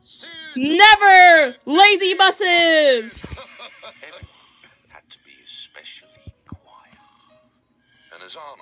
Never! Lazy buses! Had to be especially quiet. And as Arnold